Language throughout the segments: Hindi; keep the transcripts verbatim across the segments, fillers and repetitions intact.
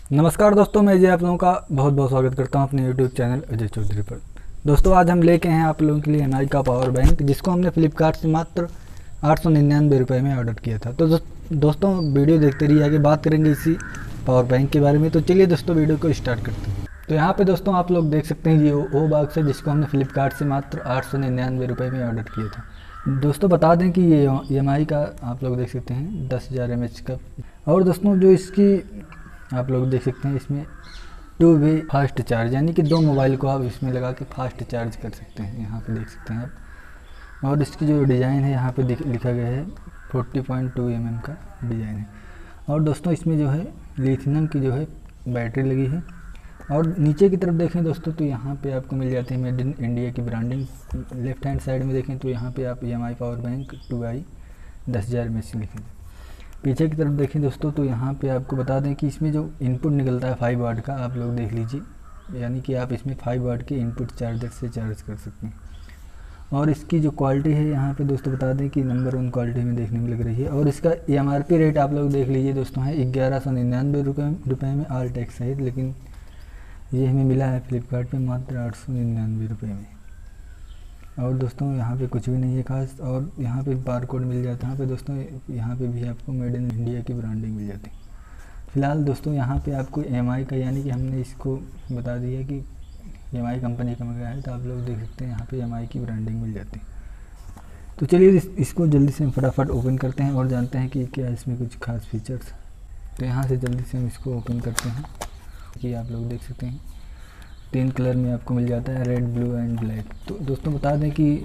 नमस्कार दोस्तों, मैं जी आप लोगों का बहुत बहुत स्वागत करता हूं अपने यूट्यूब चैनल अजय चौधरी पर। दोस्तों आज हम लेके हैं आप लोगों के लिए एम आई का पावर बैंक, जिसको हमने फ्लिपकार्ट से मात्र आठ सौ निन्यानवे रुपये में ऑर्डर किया था। तो दोस्तों वीडियो देखते रहिए, आगे बात करेंगे इसी पावर बैंक के बारे में। तो चलिए दोस्तों वीडियो को स्टार्ट करते हैं। तो यहाँ पे दोस्तों आप लोग देख सकते हैं ये वो बॉक्स है जिसको हमने फ्लिपकार्ट से मात्र आठ सौ निन्यानवे रुपये में ऑर्डर किया था। दोस्तों बता दें कि ये एम आई का आप लोग देख सकते हैं दस हज़ार एम एच का। और दोस्तों जो इसकी आप लोग देख सकते हैं इसमें टू वे फास्ट चार्ज, यानी कि दो मोबाइल को आप इसमें लगा के फास्ट चार्ज कर सकते हैं। यहाँ पे देख सकते हैं आप। और इसकी जो डिज़ाइन है यहाँ पे लिखा गया है चालीस पॉइंट टू एम एम का डिज़ाइन है। और दोस्तों इसमें जो है लिथियम की जो है बैटरी लगी है। और नीचे की तरफ देखें दोस्तों तो यहाँ पे आपको मिल जाती है मेड इन इंडिया की ब्रांडिंग। लेफ्ट हैंड साइड में देखें तो यहाँ पे आप E M I power bank two I दस हज़ार एम एच लिखें। पीछे की तरफ देखें दोस्तों तो यहाँ पे आपको बता दें कि इसमें जो इनपुट निकलता है फाइव वाट का, आप लोग देख लीजिए, यानी कि आप इसमें फाइव वाट के इनपुट चार्जर से चार्ज कर सकते हैं। और इसकी जो क्वालिटी है यहाँ पे दोस्तों बता दें कि नंबर वन क्वालिटी में देखने में लग रही है। और इसका एम आर पी रेट आप लोग देख लीजिए दोस्तों है ग्यारह सौ निन्यानवे रुपये रुपये में आल टैक्स सहित, लेकिन ये हमें मिला है फ्लिपकार्ट पर मात्र आठ सौ निन्यानवे रुपये में। और दोस्तों यहाँ पे कुछ भी नहीं है खास। और यहाँ पे बार कोड मिल जाता है। यहाँ पे दोस्तों यहाँ पे भी आपको मेड इन इंडिया की ब्रांडिंग मिल जाती है। फ़िलहाल दोस्तों यहाँ पे आपको एम आई का, यानी कि हमने इसको बता दिया कि एम आई कंपनी का मंगाया है, तो आप लोग देख सकते हैं यहाँ पे एम आई की ब्रांडिंग मिल जाती है। तो चलिए इस, इसको जल्दी से हम फटाफट ओपन करते हैं और जानते हैं कि क्या इसमें कुछ खास फीचर्स। तो यहाँ से जल्दी से हम इसको ओपन करते हैं कि आप लोग देख सकते हैं तीन कलर में आपको मिल जाता है, रेड, ब्लू एंड ब्लैक। तो दोस्तों बता दें कि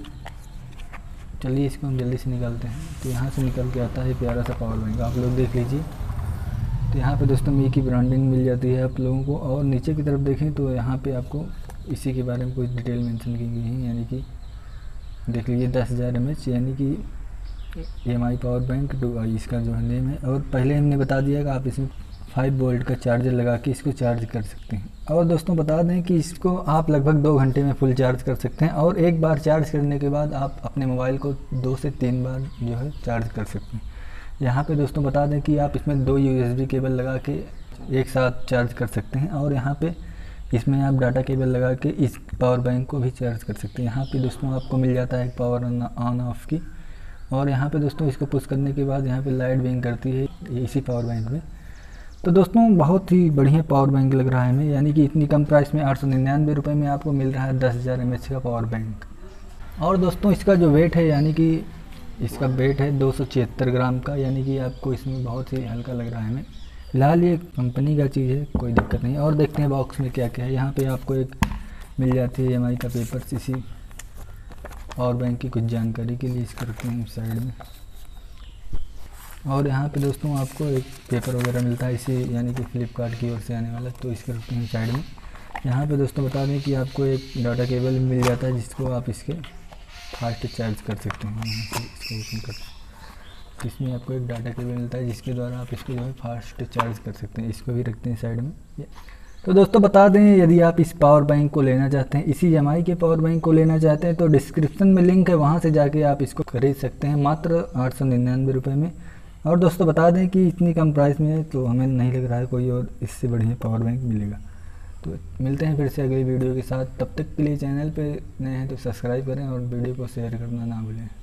चलिए इसको हम जल्दी से निकालते हैं। तो यहाँ से निकल के आता है प्यारा सा पावर बैंक, आप लोग देख लीजिए। तो यहाँ पे दोस्तों मी की ब्रांडिंग मिल जाती है आप लोगों को। और नीचे की तरफ देखें तो यहाँ पे आपको इसी के बारे में कुछ डिटेल मेंशन की गई है, यानी कि देख लीजिए दस हज़ार एम एच, यानी कि M I power bank two I इसका जो है नेम है। और पहले हमने बता दिया कि आप इसमें फाइव वोल्ट का चार्जर लगा के इसको चार्ज कर सकते हैं। और दोस्तों बता दें कि इसको आप लगभग दो घंटे में फुल चार्ज कर सकते हैं। और एक बार चार्ज करने के बाद आप अपने मोबाइल को दो से तीन बार जो है चार्ज कर सकते हैं। यहाँ पे दोस्तों बता दें कि आप इसमें दो यू एस बी केबल लगा के एक साथ चार्ज कर सकते हैं। और यहाँ पे इसमें आप डाटा केबल लगा के इस पावर बैंक को भी चार्ज कर सकते हैं। यहाँ पर दोस्तों आपको मिल जाता है पावर ऑन ऑफ की। और यहाँ पर दोस्तों इसको पुश करने के बाद यहाँ पर लाइट बिंग करती है इसी पावर बैंक में। तो दोस्तों बहुत ही बढ़िया पावर बैंक लग रहा है हमें, यानी कि इतनी कम प्राइस में आठ सौ निन्यानवे रुपये में आपको मिल रहा है दस हज़ार एम एच का पावर बैंक। और दोस्तों इसका जो वेट है, यानी कि इसका वेट है दो सौ छिहत्तर ग्राम का, यानी कि आपको इसमें बहुत ही हल्का लग रहा है हमें। फिलहाल ये कंपनी का चीज़ है, कोई दिक्कत नहीं। और देखते हैं बॉक्स में क्या क्या है। यहाँ पर आपको एक मिल जाती है एम आई का पेपर्स इसी पावर बैंक की कुछ जानकारी के लिए, इसको रखते हैं साइड में। और यहाँ पे दोस्तों आपको एक पेपर वगैरह मिलता है इसी, यानी कि फ्लिपकार्ट की ओर से आने वाला, तो इसको रखते हैं साइड में। यहाँ पे दोस्तों बता दें कि आपको एक डाटा केबल मिल जाता है जिसको आप इसके फास्ट चार्ज कर सकते हैं। यहाँ से इसको ओपन करते हैं, इसमें आपको एक डाटा केबल मिलता है जिसके द्वारा आप इसको जो है फास्ट चार्ज कर सकते हैं। इसको भी रखते हैं साइड में। तो दोस्तों बता दें यदि आप इस पावर बैंक को लेना चाहते हैं, इसी एम आई के पावर बैंक को लेना चाहते हैं, तो डिस्क्रिप्शन में लिंक है, वहाँ से जाके आप इसको खरीद सकते हैं मात्र आठ सौ निन्यानवे रुपये में। और दोस्तों बता दें कि इतनी कम प्राइस में है, तो हमें नहीं लग रहा है कोई और इससे बढ़िया पावर बैंक मिलेगा। तो मिलते हैं फिर से अगली वीडियो के साथ। तब तक के लिए चैनल पे नए हैं तो सब्सक्राइब करें और वीडियो को शेयर करना ना भूलें।